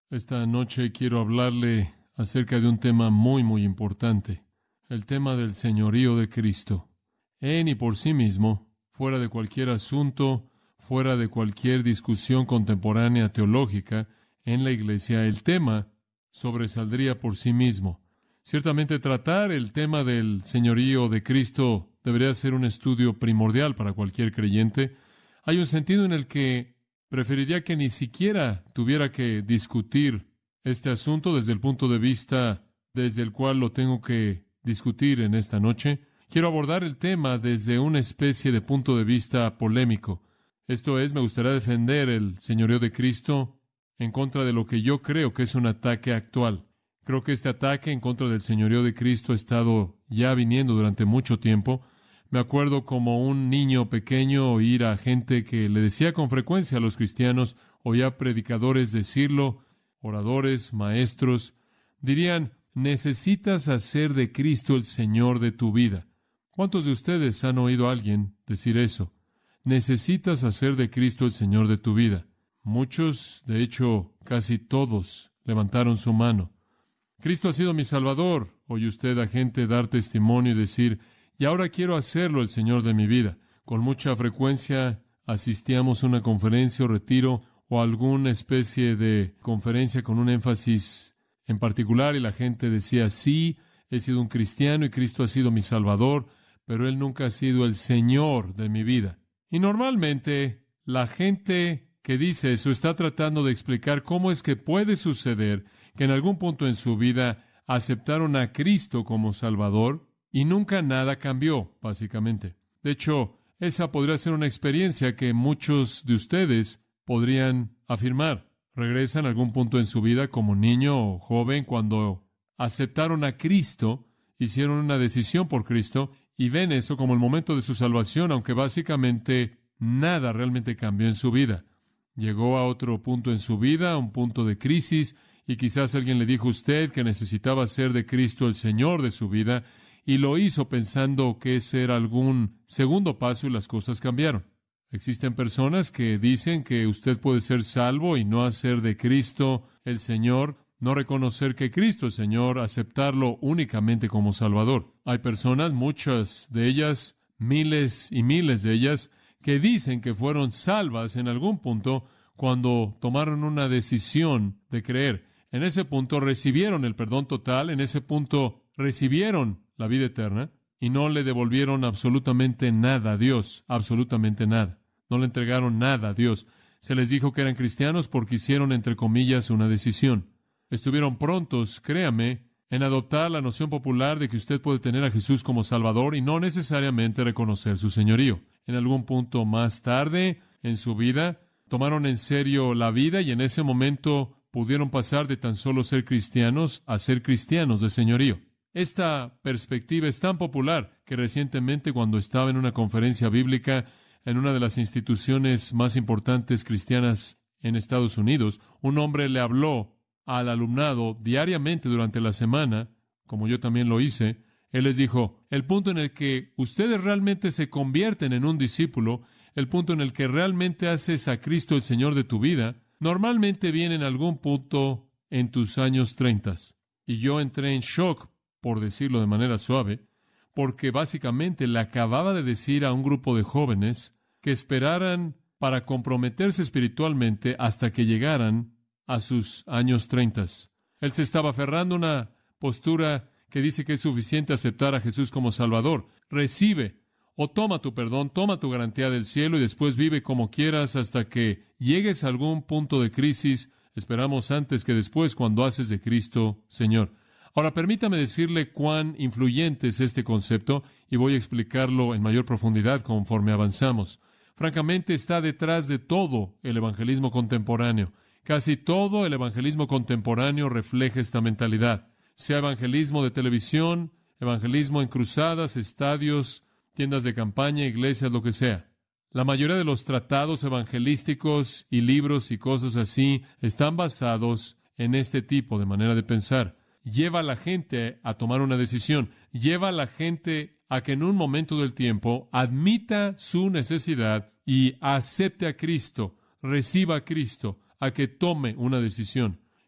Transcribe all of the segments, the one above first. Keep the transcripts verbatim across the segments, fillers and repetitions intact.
Esta noche quiero hablarle acerca de un tema muy, muy importante, el tema del señorío de Cristo. En y por sí mismo, fuera de cualquier asunto, fuera de cualquier discusión contemporánea teológica en la Iglesia, el tema sobresaldría por sí mismo. Ciertamente tratar el tema del señorío de Cristo debería ser un estudio primordial para cualquier creyente. Hay un sentido en el que preferiría que ni siquiera tuviera que discutir este asunto desde el punto de vista desde el cual lo tengo que discutir en esta noche. Quiero abordar el tema desde una especie de punto de vista polémico. Esto es, me gustaría defender el señorío de Cristo en contra de lo que yo creo que es un ataque actual. Creo que este ataque en contra del señorío de Cristo ha estado ya viniendo durante mucho tiempo. Me acuerdo como un niño pequeño oír a gente que le decía con frecuencia a los cristianos, oía predicadores decirlo, oradores, maestros, dirían, necesitas hacer de Cristo el Señor de tu vida. ¿Cuántos de ustedes han oído a alguien decir eso? Necesitas hacer de Cristo el Señor de tu vida. Muchos, de hecho, casi todos, levantaron su mano. Cristo ha sido mi Salvador. Oye usted a gente dar testimonio y decir, y ahora quiero hacerlo el Señor de mi vida. Con mucha frecuencia asistíamos a una conferencia o retiro o alguna especie de conferencia con un énfasis en particular y la gente decía, sí, he sido un cristiano y Cristo ha sido mi Salvador, pero Él nunca ha sido el Señor de mi vida. Y normalmente la gente que dice eso está tratando de explicar cómo es que puede suceder que en algún punto en su vida aceptaron a Cristo como Salvador y nunca nada cambió, básicamente. De hecho, esa podría ser una experiencia que muchos de ustedes podrían afirmar. Regresan a algún punto en su vida como niño o joven cuando aceptaron a Cristo, hicieron una decisión por Cristo y ven eso como el momento de su salvación, aunque básicamente nada realmente cambió en su vida. Llegó a otro punto en su vida, un punto de crisis, y quizás alguien le dijo a usted que necesitaba ser de Cristo el Señor de su vida, y lo hizo pensando que ese era algún segundo paso y las cosas cambiaron. Existen personas que dicen que usted puede ser salvo y no hacer de Cristo el Señor, no reconocer que Cristo es Señor, aceptarlo únicamente como Salvador. Hay personas, muchas de ellas, miles y miles de ellas, que dicen que fueron salvas en algún punto cuando tomaron una decisión de creer. En ese punto recibieron el perdón total, en ese punto recibieron la vida eterna y no le devolvieron absolutamente nada a Dios, absolutamente nada. No le entregaron nada a Dios. Se les dijo que eran cristianos porque hicieron, entre comillas, una decisión. Estuvieron prontos, créame, en adoptar la noción popular de que usted puede tener a Jesús como Salvador y no necesariamente reconocer su señorío. En algún punto más tarde en su vida, tomaron en serio la vida y en ese momento pudieron pasar de tan solo ser cristianos a ser cristianos de señorío. Esta perspectiva es tan popular que recientemente, cuando estaba en una conferencia bíblica en una de las instituciones más importantes cristianas en Estados Unidos, un hombre le habló al alumnado diariamente durante la semana, como yo también lo hice. Él les dijo, el punto en el que ustedes realmente se convierten en un discípulo, el punto en el que realmente haces a Cristo el Señor de tu vida, normalmente viene en algún punto en tus años treintas. Y yo entré en shock, por decirlo de manera suave, porque básicamente le acababa de decir a un grupo de jóvenes que esperaran para comprometerse espiritualmente hasta que llegaran a sus años treintas. Él se estaba aferrando a una postura que dice que es suficiente aceptar a Jesús como Salvador. Recibe o toma tu perdón, toma tu garantía del cielo y después vive como quieras hasta que llegues a algún punto de crisis. Esperamos antes que después cuando haces de Cristo Señor. Ahora, permítame decirle cuán influyente es este concepto y voy a explicarlo en mayor profundidad conforme avanzamos. Francamente, está detrás de todo el evangelismo contemporáneo. Casi todo el evangelismo contemporáneo refleja esta mentalidad. Sea evangelismo de televisión, evangelismo en cruzadas, estadios, tiendas de campaña, iglesias, lo que sea. La mayoría de los tratados evangelísticos y libros y cosas así están basados en este tipo de manera de pensar. Lleva a la gente a tomar una decisión. Lleva a la gente a que en un momento del tiempo admita su necesidad y acepte a Cristo, reciba a Cristo, a que tome una decisión.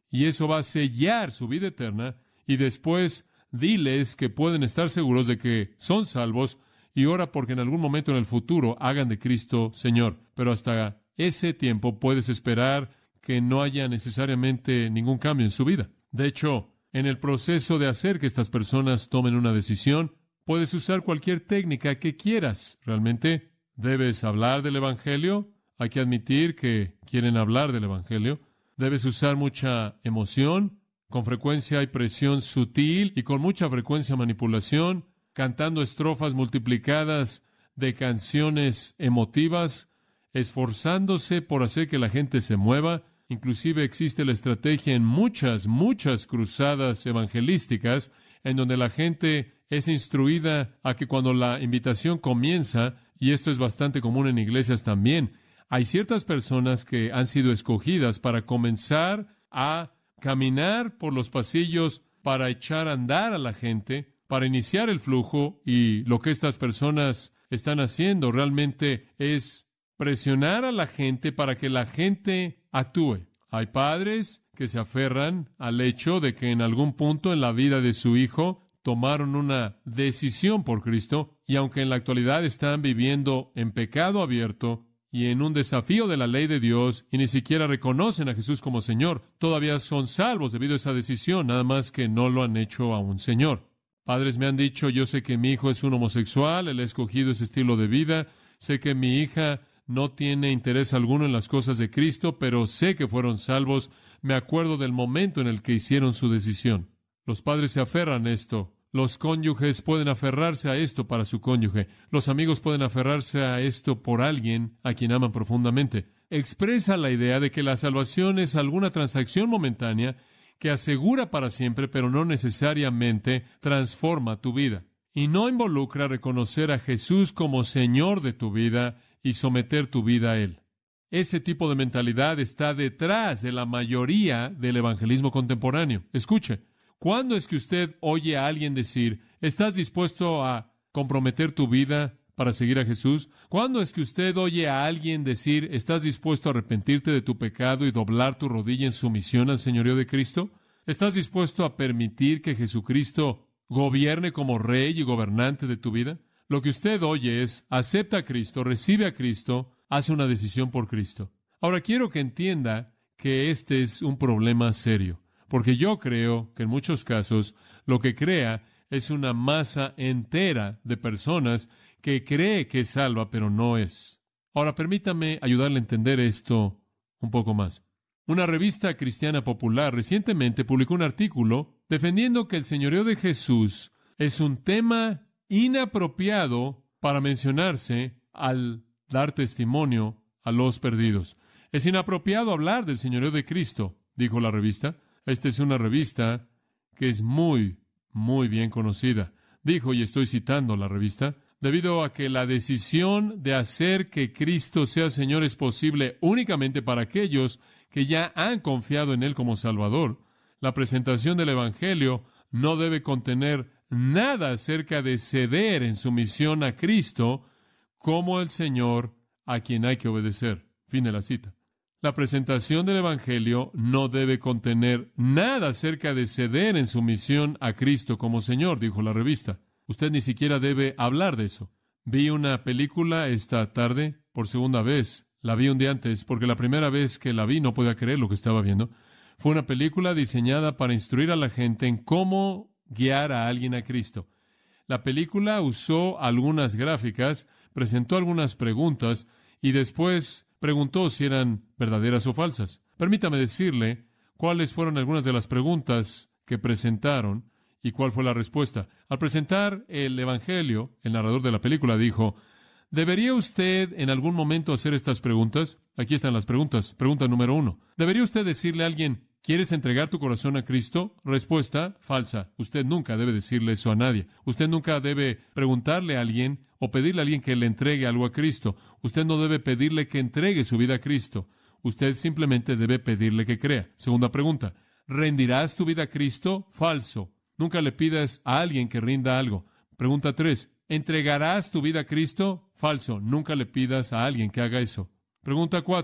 y eso va a sellar su vida eterna, y después diles que pueden estar seguros de que son salvos, y ora porque en algún momento en el futuro hagan de Cristo Señor. Pero hasta ese tiempo puedes esperar que no haya necesariamente ningún cambio en su vida. De hecho, en el proceso de hacer que estas personas tomen una decisión, puedes usar cualquier técnica que quieras. Realmente, debes hablar del Evangelio. Hay que admitir que quieren hablar del Evangelio. Debes usar mucha emoción. Con frecuencia hay presión sutil y con mucha frecuencia manipulación, cantando estrofas multiplicadas de canciones emotivas, esforzándose por hacer que la gente se mueva. Inclusive existe la estrategia en muchas, muchas cruzadas evangelísticas en donde la gente es instruida a que cuando la invitación comienza, y esto es bastante común en iglesias también, hay ciertas personas que han sido escogidas para comenzar a caminar por los pasillos, para echar a andar a la gente, para iniciar el flujo, y lo que estas personas están haciendo realmente es presionar a la gente para que la gente actúe. Hay padres que se aferran al hecho de que en algún punto en la vida de su hijo tomaron una decisión por Cristo, y aunque en la actualidad están viviendo en pecado abierto y en un desafío de la ley de Dios, y ni siquiera reconocen a Jesús como Señor, todavía son salvos debido a esa decisión, nada más que no lo han hecho a un Señor. Padres me han dicho, yo sé que mi hijo es un homosexual, él ha escogido ese estilo de vida, sé que mi hija no tiene interés alguno en las cosas de Cristo, pero sé que fueron salvos. Me acuerdo del momento en el que hicieron su decisión. Los padres se aferran a esto. Los cónyuges pueden aferrarse a esto para su cónyuge. Los amigos pueden aferrarse a esto por alguien a quien aman profundamente. Expresa la idea de que la salvación es alguna transacción momentánea que asegura para siempre, pero no necesariamente transforma tu vida. Y no involucra reconocer a Jesús como Señor de tu vida y someter tu vida a Él. Ese tipo de mentalidad está detrás de la mayoría del evangelismo contemporáneo. Escuche, ¿cuándo es que usted oye a alguien decir, ¿estás dispuesto a comprometer tu vida para seguir a Jesús? ¿Cuándo es que usted oye a alguien decir, ¿estás dispuesto a arrepentirte de tu pecado y doblar tu rodilla en sumisión al señorío de Cristo? ¿Estás dispuesto a permitir que Jesucristo gobierne como Rey y gobernante de tu vida? Lo que usted oye es, acepta a Cristo, recibe a Cristo, hace una decisión por Cristo. Ahora quiero que entienda que este es un problema serio, porque yo creo que en muchos casos lo que crea es una masa entera de personas que cree que es salva, pero no es. Ahora permítame ayudarle a entender esto un poco más. Una revista cristiana popular recientemente publicó un artículo defendiendo que el señorío de Jesús es un tema inapropiado para mencionarse al dar testimonio a los perdidos. Es inapropiado hablar del señorío de Cristo, dijo la revista. Esta es una revista que es muy, muy bien conocida. Dijo, y estoy citando la revista, debido a que la decisión de hacer que Cristo sea Señor es posible únicamente para aquellos que ya han confiado en Él como Salvador. La presentación del Evangelio no debe contener nada acerca de ceder en sumisión a Cristo como el Señor a quien hay que obedecer. Fin de la cita. La presentación del Evangelio no debe contener nada acerca de ceder en sumisión a Cristo como Señor, dijo la revista. Usted ni siquiera debe hablar de eso. Vi una película esta tarde por segunda vez. La vi un día antes porque la primera vez que la vi no podía creer lo que estaba viendo. Fue una película diseñada para instruir a la gente en cómo guiar a alguien a Cristo. La película usó algunas gráficas, presentó algunas preguntas y después preguntó si eran verdaderas o falsas. Permítame decirle cuáles fueron algunas de las preguntas que presentaron y cuál fue la respuesta. Al presentar el Evangelio, el narrador de la película dijo, ¿debería usted en algún momento hacer estas preguntas? Aquí están las preguntas. Pregunta número uno. ¿Debería usted decirle a alguien, ¿quieres entregar tu corazón a Cristo? Respuesta, falsa. Usted nunca debe decirle eso a nadie. Usted nunca debe preguntarle a alguien o pedirle a alguien que le entregue algo a Cristo. Usted no debe pedirle que entregue su vida a Cristo. Usted simplemente debe pedirle que crea. Segunda pregunta. ¿Rendirás tu vida a Cristo? Falso. Nunca le pidas a alguien que rinda algo. Pregunta tres. ¿Entregarás tu vida a Cristo? Falso. Nunca le pidas a alguien que haga eso. Pregunta cuatro.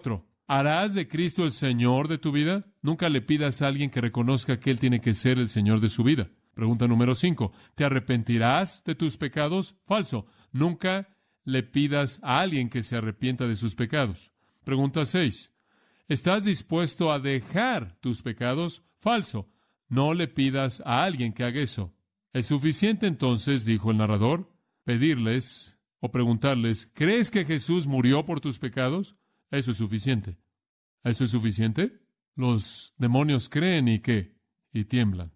¿Harás de Cristo el Señor de tu vida? Nunca le pidas a alguien que reconozca que Él tiene que ser el Señor de su vida. Pregunta número cinco. ¿Te arrepentirás de tus pecados? Falso. Nunca le pidas a alguien que se arrepienta de sus pecados. Pregunta seis. ¿Estás dispuesto a dejar tus pecados? Falso. No le pidas a alguien que haga eso. ¿Es suficiente entonces, dijo el narrador, pedirles o preguntarles, ¿crees que Jesús murió por tus pecados? Eso es suficiente. ¿Eso es suficiente? Los demonios creen y ¿qué? Y tiemblan.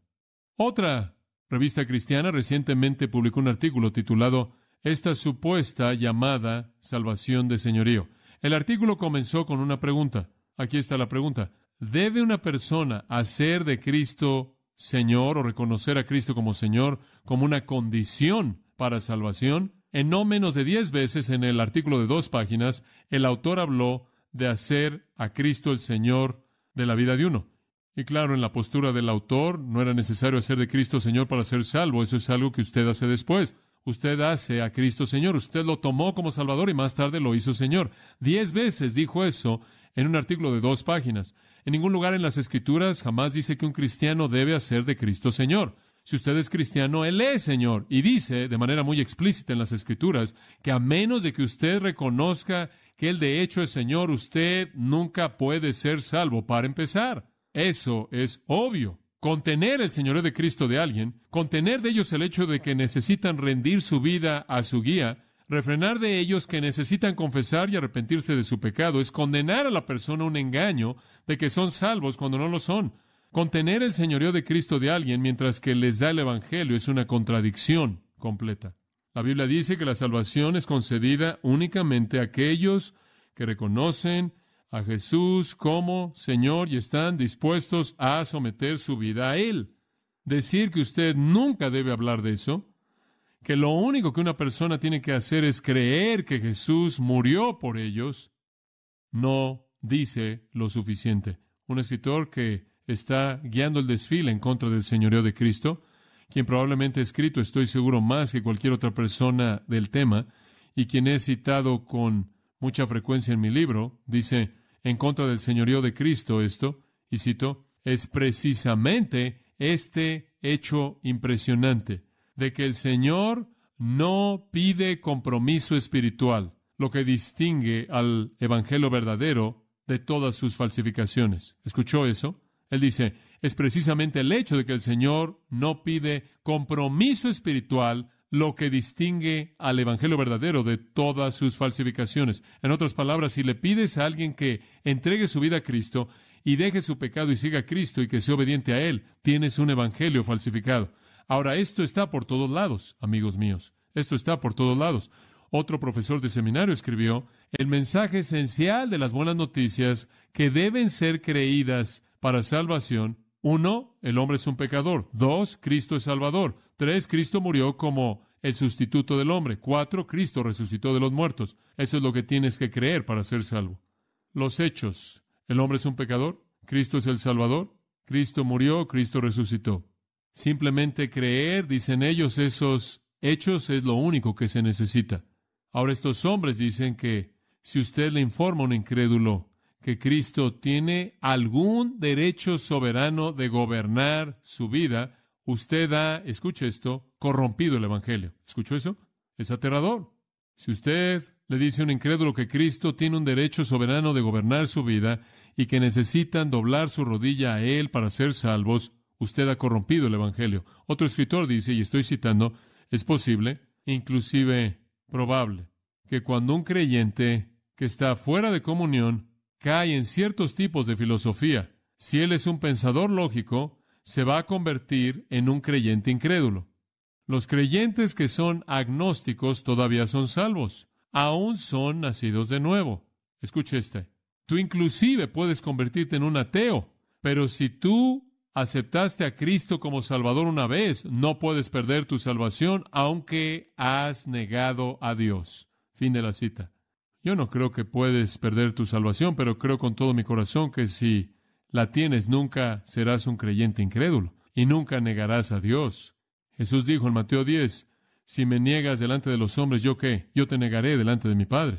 Otra revista cristiana recientemente publicó un artículo titulado Esta supuesta llamada salvación de señorío. El artículo comenzó con una pregunta. Aquí está la pregunta. ¿Debe una persona hacer de Cristo Señor o reconocer a Cristo como Señor como una condición para salvación? En no menos de diez veces en el artículo de dos páginas, el autor habló de hacer a Cristo el Señor de la vida de uno. Y claro, en la postura del autor, no era necesario hacer de Cristo Señor para ser salvo. Eso es algo que usted hace después. Usted hace a Cristo Señor. Usted lo tomó como Salvador y más tarde lo hizo Señor. Diez veces dijo eso en un artículo de dos páginas. En ningún lugar en las Escrituras jamás dice que un cristiano debe hacer de Cristo Señor. Si usted es cristiano, Él es Señor. Y dice, de manera muy explícita en las Escrituras, que a menos de que usted reconozca que Él de hecho es Señor, usted nunca puede ser salvo para empezar. Eso es obvio. Contener el señorío de Cristo de alguien, contener de ellos el hecho de que necesitan rendir su vida a su guía, refrenar de ellos que necesitan confesar y arrepentirse de su pecado, es condenar a la persona a un engaño de que son salvos cuando no lo son. Contener el señorío de Cristo de alguien mientras que les da el Evangelio es una contradicción completa. La Biblia dice que la salvación es concedida únicamente a aquellos que reconocen a Jesús como Señor y están dispuestos a someter su vida a Él. Decir que usted nunca debe hablar de eso, que lo único que una persona tiene que hacer es creer que Jesús murió por ellos, no dice lo suficiente. Un escritor que está guiando el desfile en contra del señorío de Cristo, quien probablemente ha escrito, estoy seguro, más que cualquier otra persona del tema, y quien he citado con mucha frecuencia en mi libro, dice, en contra del señorío de Cristo esto, y cito, es precisamente este hecho impresionante, de que el Señor no pide compromiso espiritual, lo que distingue al evangelio verdadero de todas sus falsificaciones. ¿Escuchó eso? Él dice, es precisamente el hecho de que el Señor no pide compromiso espiritual lo que distingue al evangelio verdadero de todas sus falsificaciones. En otras palabras, si le pides a alguien que entregue su vida a Cristo y deje su pecado y siga a Cristo y que sea obediente a Él, tienes un evangelio falsificado. Ahora, esto está por todos lados, amigos míos. Esto está por todos lados. Otro profesor de seminario escribió, el mensaje esencial de las buenas noticias que deben ser creídas para salvación. Uno, el hombre es un pecador. Dos, Cristo es Salvador. Tres, Cristo murió como el sustituto del hombre. Cuatro, Cristo resucitó de los muertos. Eso es lo que tienes que creer para ser salvo. Los hechos. El hombre es un pecador. Cristo es el Salvador. Cristo murió. Cristo resucitó. Simplemente creer, dicen ellos, esos hechos es lo único que se necesita. Ahora estos hombres dicen que si usted le informa a un incrédulo que Cristo tiene algún derecho soberano de gobernar su vida, usted ha, escuche esto, corrompido el Evangelio. ¿Escuchó eso? Es aterrador. Si usted le dice a un incrédulo que Cristo tiene un derecho soberano de gobernar su vida y que necesitan doblar su rodilla a Él para ser salvos, usted ha corrompido el Evangelio. Otro escritor dice, y estoy citando, es posible, inclusive probable, que cuando un creyente que está fuera de comunión cae en ciertos tipos de filosofía, si él es un pensador lógico, se va a convertir en un creyente incrédulo. Los creyentes que son agnósticos todavía son salvos, aún son nacidos de nuevo. Escuche este. Tú inclusive puedes convertirte en un ateo, pero si tú aceptaste a Cristo como Salvador una vez, no puedes perder tu salvación, aunque has negado a Dios. Fin de la cita. Yo no creo que puedes perder tu salvación, pero creo con todo mi corazón que si la tienes, nunca serás un creyente incrédulo y nunca negarás a Dios. Jesús dijo en Mateo diez, si me niegas delante de los hombres, ¿yo qué? Yo te negaré delante de mi Padre.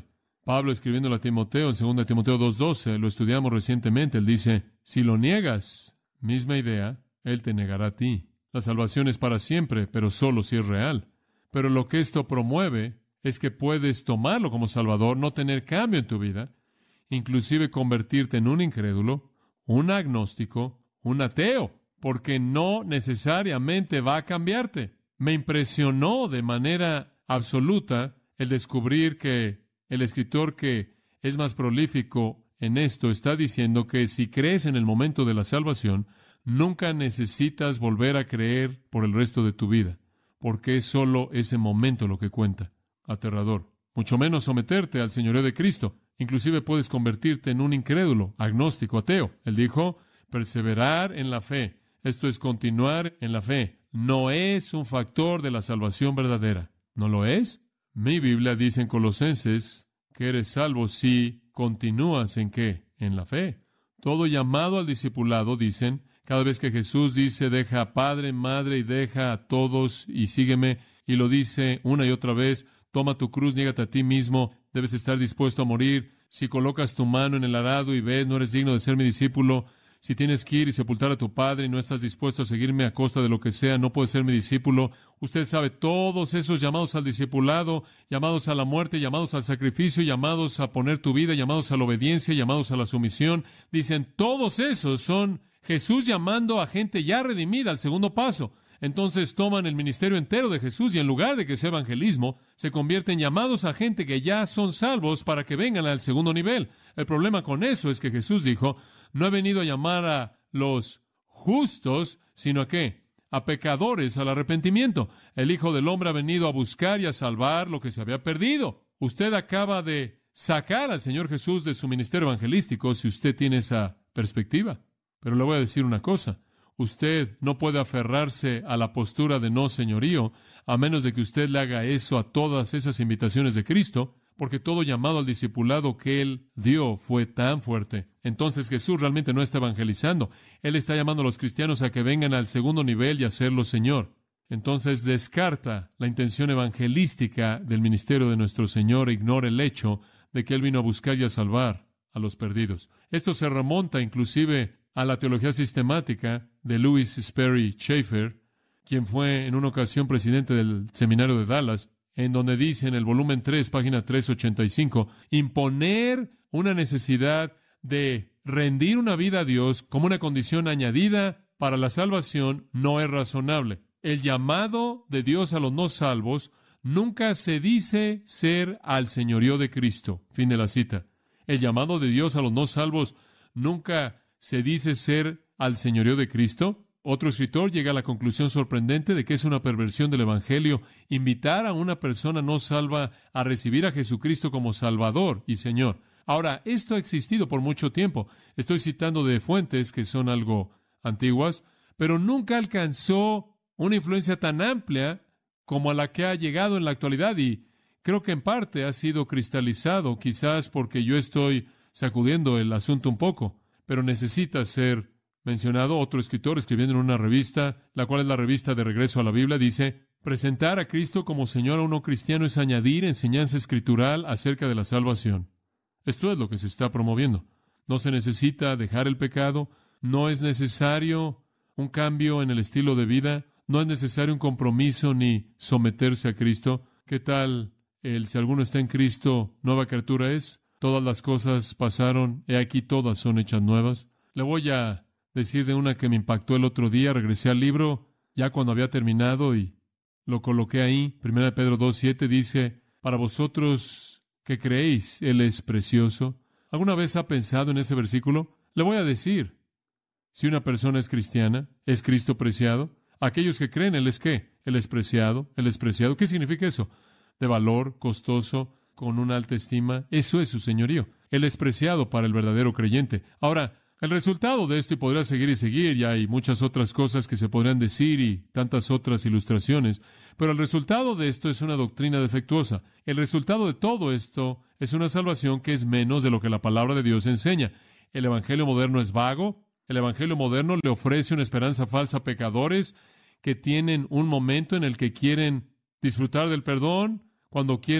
Pablo, escribiendo a Timoteo, en segunda Timoteo dos doce, lo estudiamos recientemente, él dice, si lo niegas, misma idea, él te negará a ti. La salvación es para siempre, pero solo si es real. Pero lo que esto promueve es que puedes tomarlo como Salvador, no tener cambio en tu vida, inclusive convertirte en un incrédulo, un agnóstico, un ateo, porque no necesariamente va a cambiarte. Me impresionó de manera absoluta el descubrir que el escritor que es más prolífico en esto está diciendo que si crees en el momento de la salvación, nunca necesitas volver a creer por el resto de tu vida, porque es solo ese momento lo que cuenta. Aterrador. Mucho menos someterte al señorío de Cristo. Inclusive puedes convertirte en un incrédulo, agnóstico, ateo. Él dijo, perseverar en la fe. Esto es continuar en la fe. No es un factor de la salvación verdadera. ¿No lo es? Mi Biblia dice en Colosenses que eres salvo si continúas en qué? En la fe. Todo llamado al discipulado, dicen, cada vez que Jesús dice, deja a padre, madre y deja a todos y sígueme, y lo dice una y otra vez, toma tu cruz, niégate a ti mismo, debes estar dispuesto a morir. Si colocas tu mano en el arado y ves, no eres digno de ser mi discípulo. Si tienes que ir y sepultar a tu padre y no estás dispuesto a seguirme a costa de lo que sea, no puedes ser mi discípulo. Usted sabe, todos esos llamados al discipulado, llamados a la muerte, llamados al sacrificio, llamados a poner tu vida, llamados a la obediencia, llamados a la sumisión, dicen, todos esos son Jesús llamando a gente ya redimida al segundo paso. Entonces toman el ministerio entero de Jesús y en lugar de que sea evangelismo, se convierten llamados a gente que ya son salvos para que vengan al segundo nivel. El problema con eso es que Jesús dijo, no he venido a llamar a los justos, sino a qué? A pecadores, al arrepentimiento. El Hijo del Hombre ha venido a buscar y a salvar lo que se había perdido. Usted acaba de sacar al Señor Jesús de su ministerio evangelístico si usted tiene esa perspectiva. Pero le voy a decir una cosa. Usted no puede aferrarse a la postura de no señorío a menos de que usted le haga eso a todas esas invitaciones de Cristo, porque todo llamado al discipulado que Él dio fue tan fuerte. Entonces Jesús realmente no está evangelizando. Él está llamando a los cristianos a que vengan al segundo nivel y a hacerlo Señor. Entonces descarta la intención evangelística del ministerio de nuestro Señor e ignora el hecho de que Él vino a buscar y a salvar a los perdidos. Esto se remonta inclusive a la teología sistemática de Louis Sperry Chafer, quien fue en una ocasión presidente del seminario de Dallas, en donde dice en el volumen tres, página trescientos ochenta y cinco, imponer una necesidad de rendir una vida a Dios como una condición añadida para la salvación no es razonable. El llamado de Dios a los no salvos nunca se dice ser al señorío de Cristo. Fin de la cita. El llamado de Dios a los no salvos nunca se dice ser al señorío de Cristo. Otro escritor llega a la conclusión sorprendente de que es una perversión del Evangelio invitar a una persona no salva a recibir a Jesucristo como Salvador y Señor. Ahora, esto ha existido por mucho tiempo. Estoy citando de fuentes que son algo antiguas, pero nunca alcanzó una influencia tan amplia como a la que ha llegado en la actualidad y creo que en parte ha sido cristalizado, quizás porque yo estoy sacudiendo el asunto un poco, pero necesita ser mencionado. Otro escritor escribiendo en una revista, la cual es la revista de Regreso a la Biblia, dice, presentar a Cristo como Señor a un no cristiano es añadir enseñanza escritural acerca de la salvación. Esto es lo que se está promoviendo. No se necesita dejar el pecado, no es necesario un cambio en el estilo de vida, no es necesario un compromiso ni someterse a Cristo. ¿Qué tal el si alguno está en Cristo, nueva criatura es? Todas las cosas pasaron, he aquí todas son hechas nuevas. Le voy a decir de una que me impactó el otro día. Regresé al libro ya cuando había terminado y lo coloqué ahí. Primera de Pedro dos siete dice, para vosotros que creéis, Él es precioso. ¿Alguna vez ha pensado en ese versículo? Le voy a decir, si una persona es cristiana, ¿es Cristo preciado? Aquellos que creen, ¿Él es qué? Él es preciado, Él es preciado. ¿Qué significa eso? De valor, costoso, con una alta estima. Eso es su señorío. Él es preciado para el verdadero creyente. Ahora, el resultado de esto, y podrá seguir y seguir, y hay muchas otras cosas que se podrían decir y tantas otras ilustraciones, pero el resultado de esto es una doctrina defectuosa. El resultado de todo esto es una salvación que es menos de lo que la palabra de Dios enseña. El evangelio moderno es vago. El evangelio moderno le ofrece una esperanza falsa a pecadores que tienen un momento en el que quieren disfrutar del perdón, cuando quieren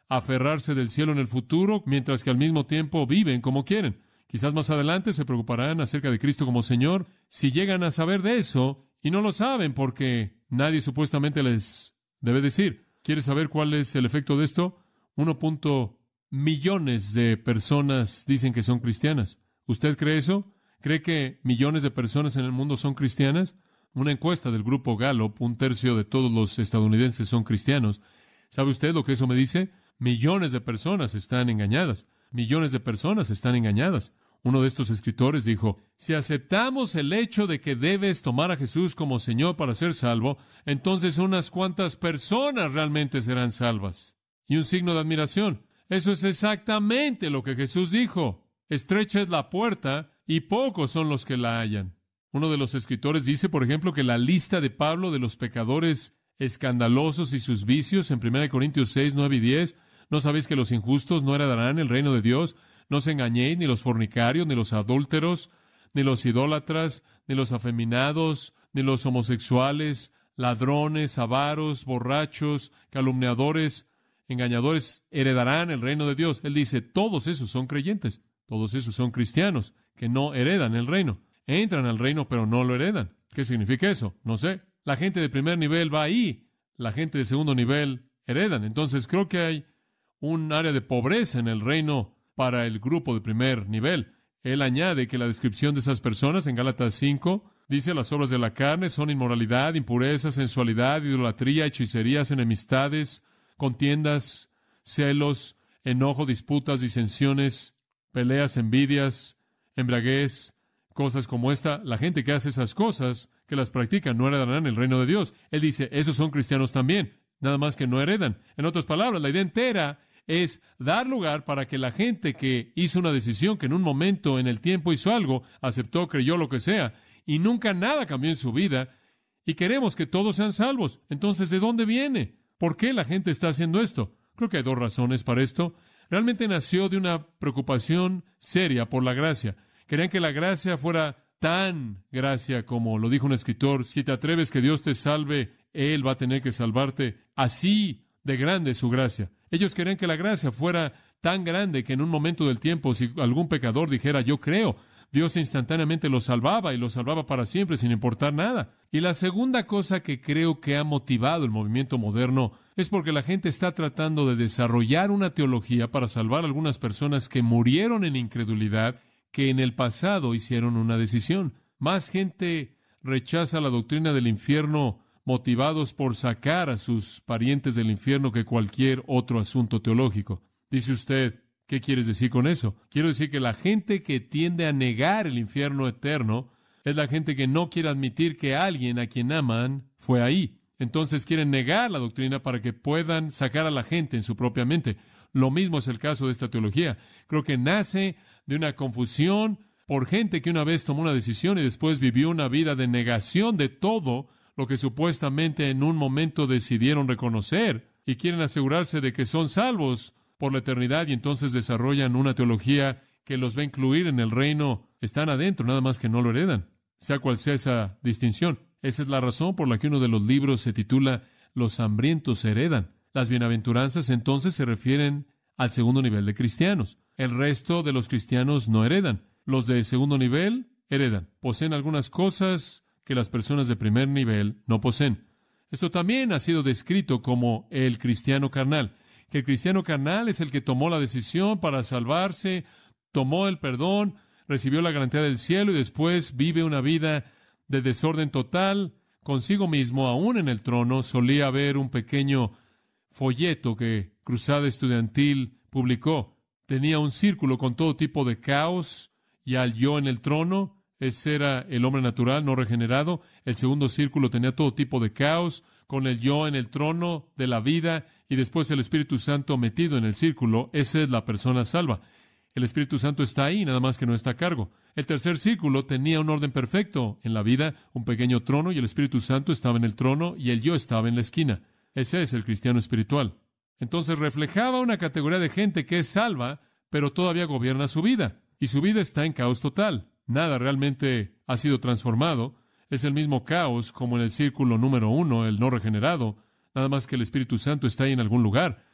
aferrarse del cielo en el futuro, mientras que al mismo tiempo viven como quieren. Quizás más adelante se preocuparán acerca de Cristo como Señor. Si llegan a saber de eso, y no lo saben porque nadie supuestamente les debe decir. ¿Quieres saber cuál es el efecto de esto? Uno punto millones de personas dicen que son cristianas. ¿Usted cree eso? ¿Cree que millones de personas en el mundo son cristianas? Una encuesta del grupo Gallup, un tercio de todos los estadounidenses son cristianos. ¿Sabe usted lo que eso me dice? Millones de personas están engañadas. Millones de personas están engañadas. Uno de estos escritores dijo, si aceptamos el hecho de que debes tomar a Jesús como Señor para ser salvo, entonces unas cuantas personas realmente serán salvas. Y un signo de admiración. Eso es exactamente lo que Jesús dijo. Estrecha es la puerta y pocos son los que la hallan. Uno de los escritores dice, por ejemplo, que la lista de Pablo de los pecadores escandalosos y sus vicios en primera Corintios seis, nueve y diez, ¿no sabéis que los injustos no heredarán el reino de Dios? No os engañéis, ni los fornicarios, ni los adúlteros, ni los idólatras, ni los afeminados, ni los homosexuales, ladrones, avaros, borrachos, calumniadores, engañadores, heredarán el reino de Dios. Él dice, todos esos son creyentes, todos esos son cristianos, que no heredan el reino. Entran al reino, pero no lo heredan. ¿Qué significa eso? No sé. La gente de primer nivel va ahí, la gente de segundo nivel heredan. Entonces creo que hay un área de pobreza en el reino para el grupo de primer nivel. Él añade que la descripción de esas personas en Gálatas cinco dice, las obras de la carne son inmoralidad, impureza, sensualidad, idolatría, hechicerías, enemistades, contiendas, celos, enojo, disputas, disensiones, peleas, envidias, embriaguez, cosas como esta. La gente que hace esas cosas, que las practican, no heredarán el reino de Dios. Él dice, esos son cristianos también, nada más que no heredan. En otras palabras, la idea entera es dar lugar para que la gente que hizo una decisión, que en un momento en el tiempo hizo algo, aceptó, creyó lo que sea, y nunca nada cambió en su vida, y queremos que todos sean salvos. Entonces, ¿de dónde viene? ¿Por qué la gente está haciendo esto? Creo que hay dos razones para esto. Realmente nació de una preocupación seria por la gracia. Querían que la gracia fuera tan gracia como lo dijo un escritor, si te atreves que Dios te salve, Él va a tener que salvarte. Así de grande es su gracia. Ellos querían que la gracia fuera tan grande que en un momento del tiempo, si algún pecador dijera, yo creo, Dios instantáneamente lo salvaba y lo salvaba para siempre sin importar nada. Y la segunda cosa que creo que ha motivado el movimiento moderno es porque la gente está tratando de desarrollar una teología para salvar a algunas personas que murieron en incredulidad, que en el pasado hicieron una decisión. Más gente rechaza la doctrina del infierno motivados por sacar a sus parientes del infierno que cualquier otro asunto teológico. Dice usted, ¿qué quieres decir con eso? Quiero decir que la gente que tiende a negar el infierno eterno es la gente que no quiere admitir que alguien a quien aman fue ahí. Entonces quieren negar la doctrina para que puedan sacar a la gente en su propia mente. Lo mismo es el caso de esta teología. Creo que nace de una confusión por gente que una vez tomó una decisión y después vivió una vida de negación de todo lo que supuestamente en un momento decidieron reconocer y quieren asegurarse de que son salvos por la eternidad y entonces desarrollan una teología que los va a incluir en el reino. Están adentro, nada más que no lo heredan, sea cual sea esa distinción. Esa es la razón por la que uno de los libros se titula Los hambrientos heredan. Las bienaventuranzas entonces se refieren al segundo nivel de cristianos. El resto de los cristianos no heredan. Los de segundo nivel heredan. Poseen algunas cosas que las personas de primer nivel no poseen. Esto también ha sido descrito como el cristiano carnal. Que el cristiano carnal es el que tomó la decisión para salvarse, tomó el perdón, recibió la garantía del cielo y después vive una vida de desorden total consigo mismo. Aún en el trono solía haber un pequeño folleto que Cruzada Estudiantil publicó. Tenía un círculo con todo tipo de caos y al yo en el trono. Ese era el hombre natural, no regenerado. El segundo círculo tenía todo tipo de caos, con el yo en el trono de la vida y después el Espíritu Santo metido en el círculo. Esa es la persona salva. El Espíritu Santo está ahí, nada más que no está a cargo. El tercer círculo tenía un orden perfecto en la vida, un pequeño trono, y el Espíritu Santo estaba en el trono y el yo estaba en la esquina. Ese es el cristiano espiritual. Entonces reflejaba una categoría de gente que es salva, pero todavía gobierna su vida. Y su vida está en caos total. Nada realmente ha sido transformado. Es el mismo caos como en el círculo número uno, el no regenerado. Nada más que el Espíritu Santo está ahí en algún lugar.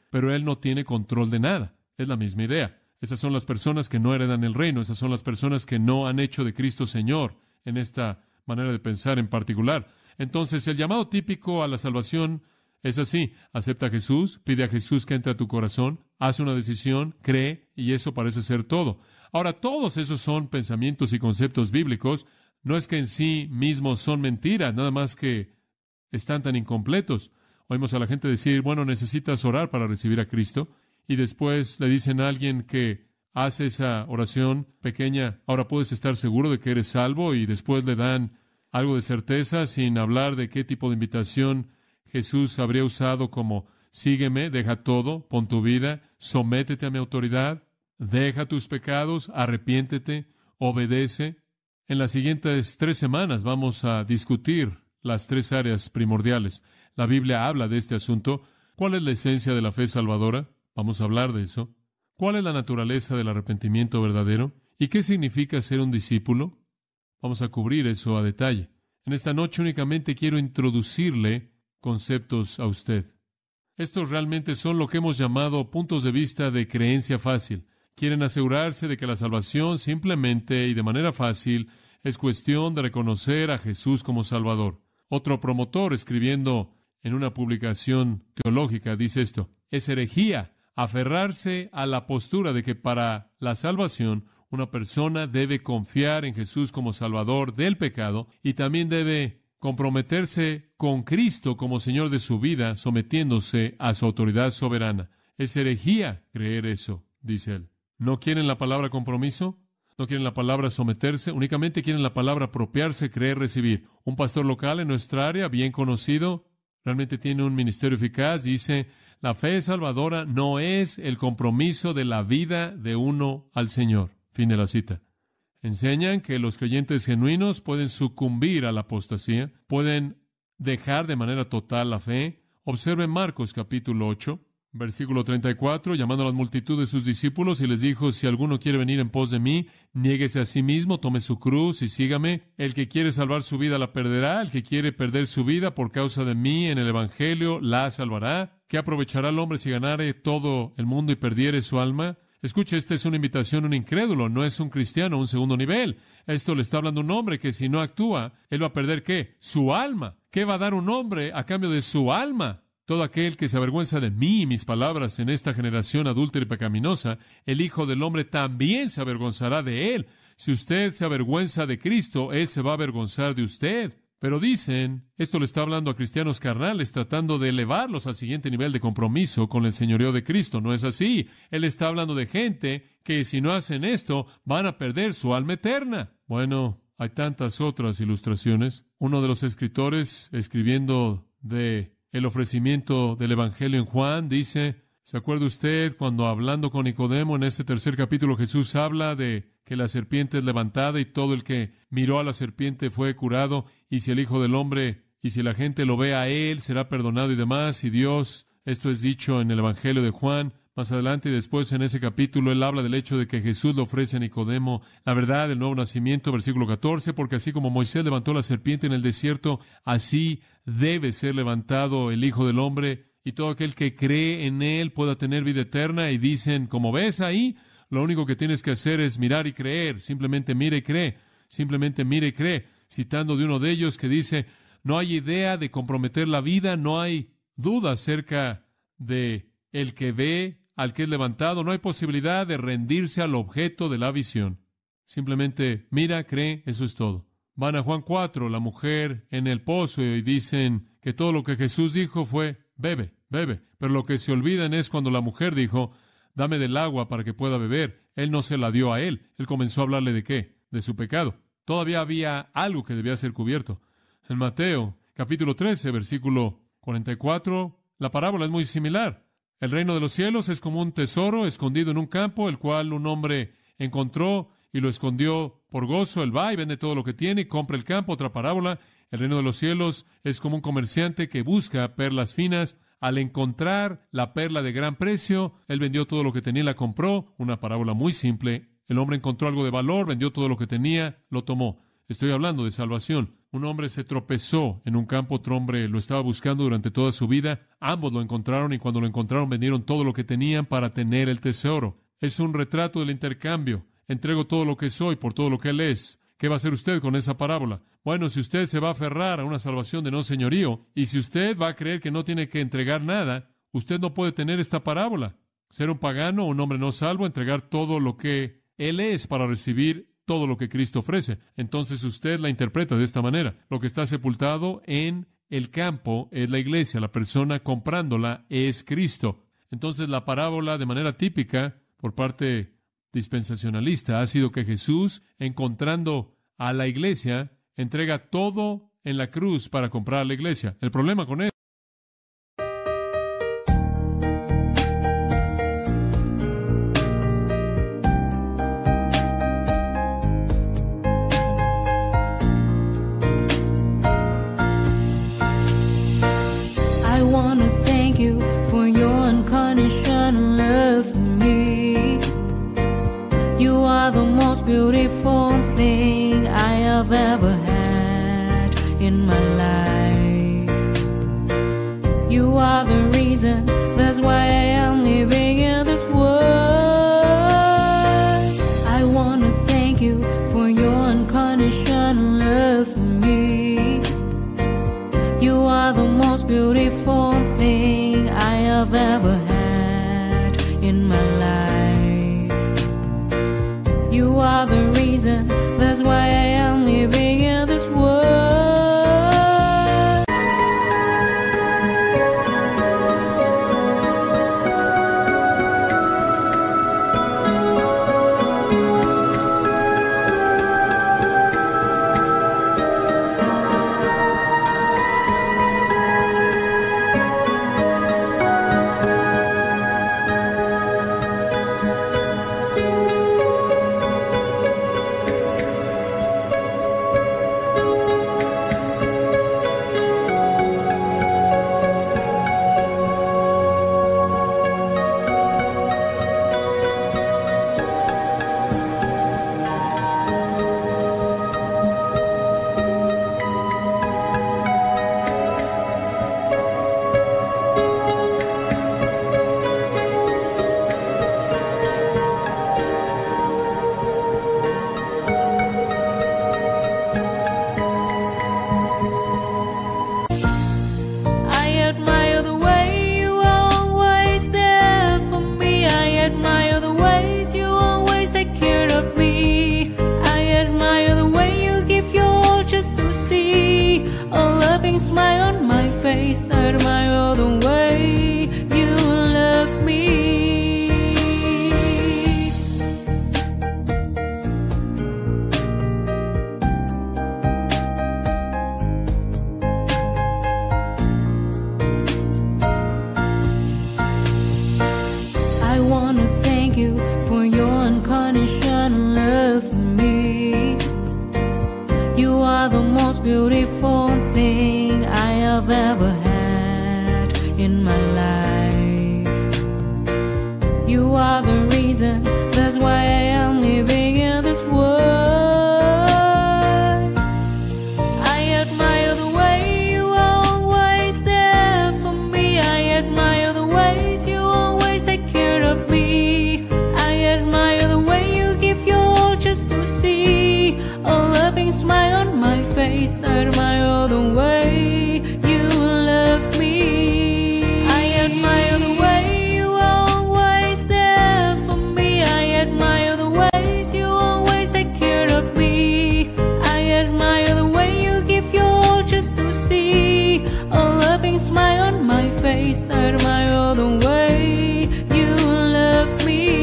pero Él no tiene control de nada. Es la misma idea. Esas son las personas que no heredan el reino. Esas son las personas que no han hecho de Cristo Señor en esta manera de pensar en particular. Entonces, el llamado típico a la salvación es así: acepta a Jesús, pide a Jesús que entre a tu corazón, hace una decisión, cree, y eso parece ser todo. Ahora, todos esos son pensamientos y conceptos bíblicos. No es que en sí mismos son mentiras, nada más que están tan incompletos. Oímos a la gente decir, bueno, necesitas orar para recibir a Cristo, y después le dicen a alguien que hace esa oración pequeña, ahora puedes estar seguro de que eres salvo, y después le dan algo de certeza sin hablar de qué tipo de invitación Jesús habría usado, como sígueme, deja todo, pon tu vida, sométete a mi autoridad, deja tus pecados, arrepiéntete, obedece. En las siguientes tres semanas vamos a discutir las tres áreas primordiales. La Biblia habla de este asunto. ¿Cuál es la esencia de la fe salvadora? Vamos a hablar de eso. ¿Cuál es la naturaleza del arrepentimiento verdadero? ¿Y qué significa ser un discípulo? Vamos a cubrir eso a detalle. En esta noche únicamente quiero introducirle conceptos a usted. Estos realmente son lo que hemos llamado puntos de vista de creencia fácil. Quieren asegurarse de que la salvación simplemente y de manera fácil es cuestión de reconocer a Jesús como Salvador. Otro promotor, escribiendo en una publicación teológica, dice esto: es herejía aferrarse a la postura de que para la salvación una persona debe confiar en Jesús como Salvador del pecado y también debe comprometerse con Cristo como Señor de su vida, sometiéndose a su autoridad soberana. Es herejía creer eso, dice él. ¿No quieren la palabra compromiso? ¿No quieren la palabra someterse? Únicamente quieren la palabra apropiarse, creer, recibir. Un pastor local en nuestra área, bien conocido, realmente tiene un ministerio eficaz, dice: la fe salvadora no es el compromiso de la vida de uno al Señor. Fin de la cita. Enseñan que los creyentes genuinos pueden sucumbir a la apostasía, pueden dejar de manera total la fe. Observen Marcos capítulo ocho, versículo treinta y cuatro, llamando a la multitud de sus discípulos, y les dijo: si alguno quiere venir en pos de mí, niéguese a sí mismo, tome su cruz y sígame. El que quiere salvar su vida la perderá, el que quiere perder su vida por causa de mí en el Evangelio la salvará. ¿Qué aprovechará el hombre si ganare todo el mundo y perdiere su alma? Escuche, esta es una invitación a un incrédulo, no es un cristiano, un segundo nivel. Esto le está hablando un hombre que si no actúa, él va a perder ¿qué? Su alma. ¿Qué va a dar un hombre a cambio de su alma? Todo aquel que se avergüenza de mí y mis palabras en esta generación adúltera y pecaminosa, el Hijo del Hombre también se avergonzará de él. Si usted se avergüenza de Cristo, Él se va a avergonzar de usted. Pero dicen, esto le está hablando a cristianos carnales, tratando de elevarlos al siguiente nivel de compromiso con el señorío de Cristo. No es así. Él está hablando de gente que si no hacen esto, van a perder su alma eterna. Bueno, hay tantas otras ilustraciones. Uno de los escritores, escribiendo de el ofrecimiento del Evangelio en Juan, dice, ¿se acuerda usted cuando hablando con Nicodemo en ese tercer capítulo Jesús habla de que la serpiente es levantada y todo el que miró a la serpiente fue curado, y si el Hijo del Hombre, y si la gente lo ve a Él, será perdonado y demás, y Dios, esto es dicho en el Evangelio de Juan, más adelante y después en ese capítulo Él habla del hecho de que Jesús le ofrece a Nicodemo la verdad del nuevo nacimiento, versículo catorce, porque así como Moisés levantó la serpiente en el desierto, así debe ser levantado el Hijo del Hombre, y todo aquel que cree en Él pueda tener vida eterna. Y dicen, como ves ahí, lo único que tienes que hacer es mirar y creer. Simplemente mira y cree. Simplemente mira y cree. Citando de uno de ellos que dice, no hay idea de comprometer la vida, no hay duda acerca de el que ve al que es levantado, no hay posibilidad de rendirse al objeto de la visión. Simplemente mira, cree, eso es todo. Van a Juan cuatro, la mujer en el pozo, y dicen que todo lo que Jesús dijo fue, bebe, bebe. Pero lo que se olvidan es cuando la mujer dijo, dame del agua para que pueda beber. Él no se la dio a él. Él comenzó a hablarle de qué? De su pecado. Todavía había algo que debía ser cubierto. En Mateo, capítulo trece, versículo cuarenta y cuatro, la parábola es muy similar. El reino de los cielos es como un tesoro escondido en un campo, el cual un hombre encontró y lo escondió por gozo. Él va y vende todo lo que tiene y compra el campo. Otra parábola, el reino de los cielos es como un comerciante que busca perlas finas. Al encontrar la perla de gran precio, él vendió todo lo que tenía y la compró. Una parábola muy simple. El hombre encontró algo de valor, vendió todo lo que tenía, lo tomó. Estoy hablando de salvación. Un hombre se tropezó en un campo, otro hombre lo estaba buscando durante toda su vida. Ambos lo encontraron y cuando lo encontraron vendieron todo lo que tenían para tener el tesoro. Es un retrato del intercambio. Entrego todo lo que soy por todo lo que Él es. ¿Qué va a hacer usted con esa parábola? Bueno, si usted se va a aferrar a una salvación de no señorío y si usted va a creer que no tiene que entregar nada, usted no puede tener esta parábola. Ser un pagano, un hombre no salvo, entregar todo lo que Él es para recibir todo lo que Cristo ofrece. Entonces usted la interpreta de esta manera. Lo que está sepultado en el campo es la iglesia. La persona comprándola es Cristo. Entonces la parábola, de manera típica, por parte dispensacionalista, ha sido que Jesús, encontrando a la iglesia, entrega todo en la cruz para comprar a la iglesia. El problema con esto beautiful thing I have ever had in my life. You are the reason, that's why I am living in this world. I want to thank you for your unconditional love for me. You are the most beautiful thing I have ever had in my life. You are the reason, that's why I am living in this world. Beautiful thing I have ever had in my life. You are the reason, that's why I am living in this world. I admire the way you are always there for me. I admire the ways you always take care of me. I admire the way you give your all just to see a loving smile on my face. I admire the way you love me. I admire the way you are always there for me. I admire the ways you always take care of me. I admire the way you give your all just to see a loving smile on my face. I admire the way you love me.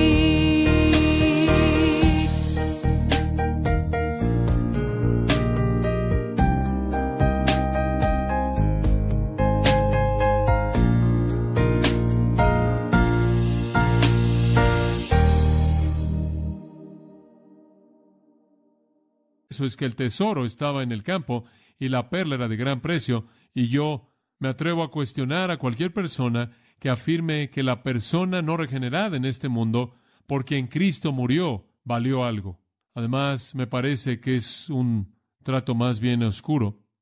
Eso es que el tesoro estaba en el campo y la perla era de gran precio, y yo me atrevo a cuestionar a cualquier persona que afirme que la persona no regenerada en este mundo, porque en Cristo murió, valió algo. Además, me parece que es un trato más bien oscuro.